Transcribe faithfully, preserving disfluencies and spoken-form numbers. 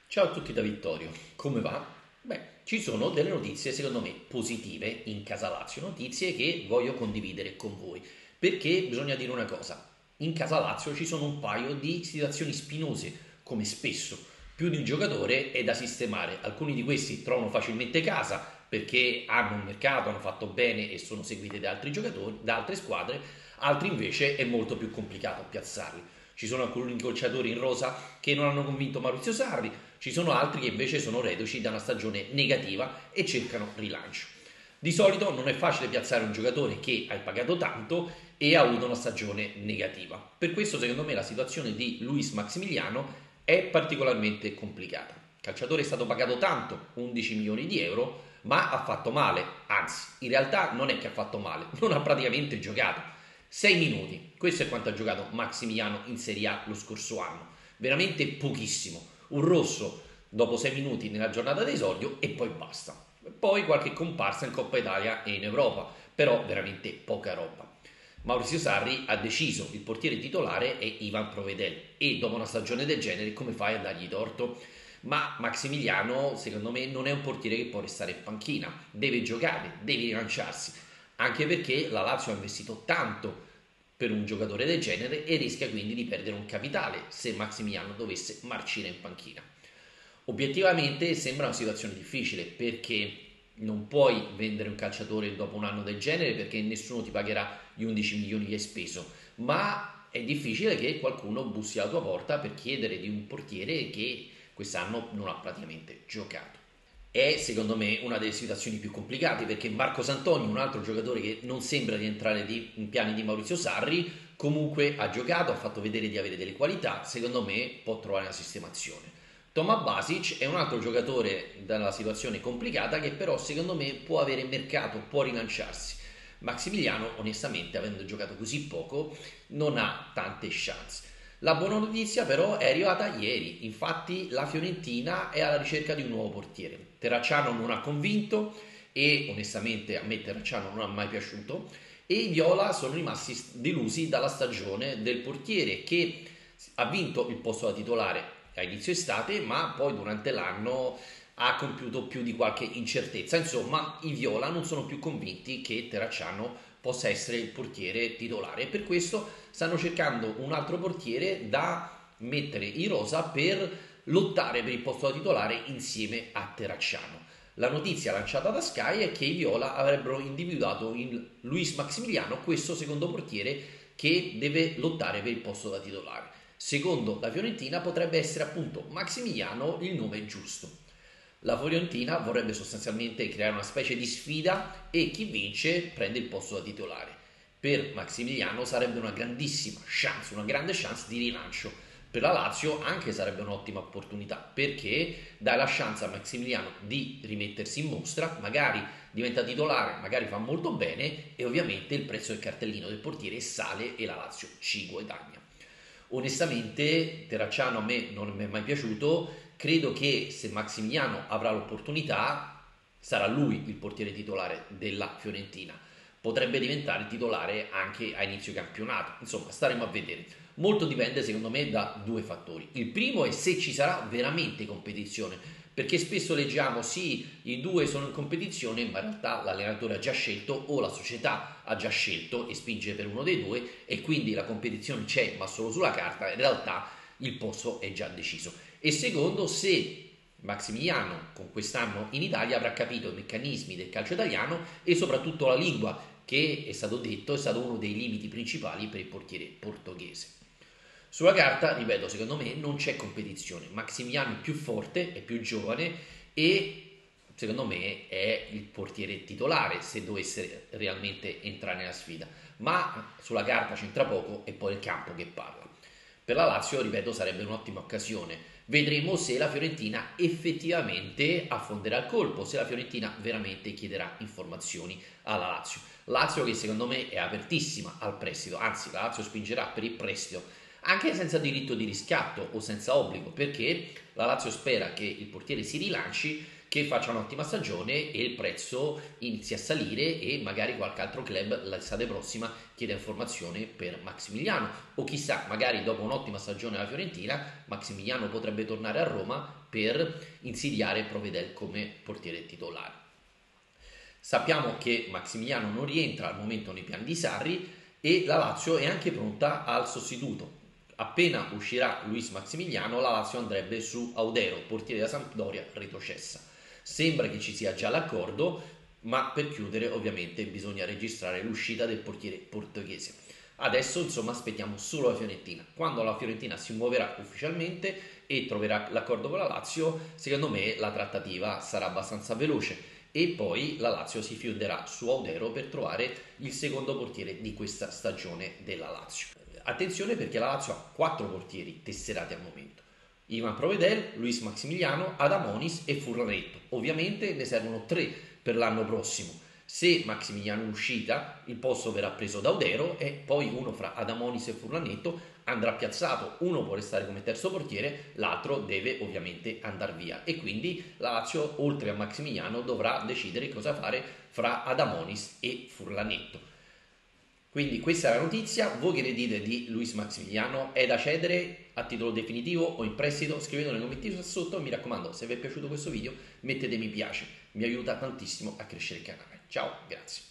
Ciao a tutti da Vittorio, come va? Beh, ci sono delle notizie secondo me positive in Casa Lazio, notizie che voglio condividere con voi, perché bisogna dire una cosa, in Casa Lazio ci sono un paio di situazioni spinose, come spesso, più di un giocatore è da sistemare, alcuni di questi trovano facilmente casa perché hanno un mercato, hanno fatto bene e sono seguiti da altri giocatori, da altre squadre, altri invece è molto più complicato piazzarli. Ci sono alcuni calciatori in rosa che non hanno convinto Maurizio Sarri, ci sono altri che invece sono reduci da una stagione negativa e cercano rilancio. Di solito non è facile piazzare un giocatore che hai pagato tanto e ha avuto una stagione negativa. Per questo secondo me la situazione di Luis Maximiliano è particolarmente complicata. Il calciatore è stato pagato tanto, undici milioni di euro, ma ha fatto male. Anzi, in realtà non è che ha fatto male, non ha praticamente giocato. sei minuti, questo è quanto ha giocato Maximiliano in Serie A lo scorso anno. Veramente pochissimo. Un rosso dopo sei minuti nella giornata d'esordio e poi basta. Poi qualche comparsa in Coppa Italia e in Europa, però veramente poca roba. Maurizio Sarri ha deciso il portiere titolare è Ivan Provedel e dopo una stagione del genere come fai a dargli torto? Ma Maximiliano secondo me non è un portiere che può restare in panchina, deve giocare, deve rilanciarsi, anche perché la Lazio ha investito tanto per un giocatore del genere e rischia quindi di perdere un capitale se Maximiliano dovesse marcire in panchina. Obiettivamente sembra una situazione difficile perché non puoi vendere un calciatore dopo un anno del genere perché nessuno ti pagherà gli undici milioni che hai speso, ma è difficile che qualcuno bussi alla tua porta per chiedere di un portiere che quest'anno non ha praticamente giocato. È secondo me una delle situazioni più complicate perché Marco Santoni, un altro giocatore che non sembra rientrare di, in piani di Maurizio Sarri, comunque ha giocato, ha fatto vedere di avere delle qualità, secondo me può trovare una sistemazione. Toma Basic è un altro giocatore dalla situazione complicata che però secondo me può avere mercato, può rilanciarsi. Maximiliano onestamente avendo giocato così poco non ha tante chance. La buona notizia però è arrivata ieri, infatti la Fiorentina è alla ricerca di un nuovo portiere. Terracciano non ha convinto e onestamente a me Terracciano non ha mai piaciuto e i Viola sono rimasti delusi dalla stagione del portiere che ha vinto il posto da titolare a inizio estate ma poi durante l'anno ha compiuto più di qualche incertezza. Insomma, i Viola non sono più convinti che Terracciano possa essere il portiere titolare e per questo stanno cercando un altro portiere da mettere in rosa per lottare per il posto da titolare insieme a Terracciano. La notizia lanciata da Sky è che i Viola avrebbero individuato in Luis Maximiliano questo secondo portiere che deve lottare per il posto da titolare. Secondo la Fiorentina potrebbe essere appunto Maximiliano il nome giusto. La Fiorentina vorrebbe sostanzialmente creare una specie di sfida e chi vince prende il posto da titolare. Per Maximiliano sarebbe una grandissima chance, una grande chance di rilancio. Per la Lazio anche sarebbe un'ottima opportunità perché dà la chance a Maximiliano di rimettersi in mostra, magari diventa titolare, magari fa molto bene e ovviamente il prezzo del cartellino del portiere sale e la Lazio ci guadagna. Onestamente Terracciano a me non mi è mai piaciuto, credo che se Maximiliano avrà l'opportunità sarà lui il portiere titolare della Fiorentina, potrebbe diventare titolare anche a inizio campionato, insomma staremo a vedere. Molto dipende secondo me da due fattori. Il primo è se ci sarà veramente competizione, perché spesso leggiamo sì, i due sono in competizione, ma in realtà l'allenatore ha già scelto o la società ha già scelto e spinge per uno dei due e quindi la competizione c'è ma solo sulla carta, in realtà il posto è già deciso. E secondo, se Maximiliano con quest'anno in Italia avrà capito i meccanismi del calcio italiano e soprattutto la lingua, che è stato detto è stato uno dei limiti principali per il portiere portoghese. Sulla carta, ripeto, secondo me non c'è competizione. Maximiliano è più forte, è più giovane e secondo me è il portiere titolare se dovesse realmente entrare nella sfida. Ma sulla carta c'entra poco e poi il campo che parla. Per la Lazio, ripeto, sarebbe un'ottima occasione. Vedremo se la Fiorentina effettivamente affonderà il colpo, se la Fiorentina veramente chiederà informazioni alla Lazio. Lazio che secondo me è apertissima al prestito, anzi la Lazio spingerà per il prestito anche senza diritto di riscatto o senza obbligo, perché la Lazio spera che il portiere si rilanci, che faccia un'ottima stagione e il prezzo inizi a salire e magari qualche altro club l'estate prossima chiede informazione per Maximiliano, o chissà, magari dopo un'ottima stagione alla Fiorentina Maximiliano potrebbe tornare a Roma per insidiare Provedel come portiere titolare. Sappiamo che Maximiliano non rientra al momento nei piani di Sarri e la Lazio è anche pronta al sostituto. Appena uscirà Luis Maximiliano, la Lazio andrebbe su Audero, portiere da Sampdoria, retrocessa. Sembra che ci sia già l'accordo, ma per chiudere ovviamente bisogna registrare l'uscita del portiere portoghese. Adesso insomma aspettiamo solo la Fiorentina. Quando la Fiorentina si muoverà ufficialmente e troverà l'accordo con la Lazio, secondo me la trattativa sarà abbastanza veloce e poi la Lazio si fionderà su Audero per trovare il secondo portiere di questa stagione della Lazio. Attenzione perché la Lazio ha quattro portieri tesserati al momento: Ivan Provedel, Luis Maximiliano, Adamonis e Furlanetto. Ovviamente ne servono tre per l'anno prossimo. Se Maximiliano è in uscita, il posto verrà preso da Audero e poi uno fra Adamonis e Furlanetto andrà piazzato. Uno può restare come terzo portiere, l'altro deve ovviamente andare via e quindi la Lazio, oltre a Maximiliano, dovrà decidere cosa fare fra Adamonis e Furlanetto. Quindi questa è la notizia. Voi che ne dite di Luis Maximiliano? È da cedere a titolo definitivo o in prestito? Scrivetelo nei commenti sotto. Mi raccomando, se vi è piaciuto questo video mettete mi piace, mi aiuta tantissimo a crescere il canale. Ciao, grazie.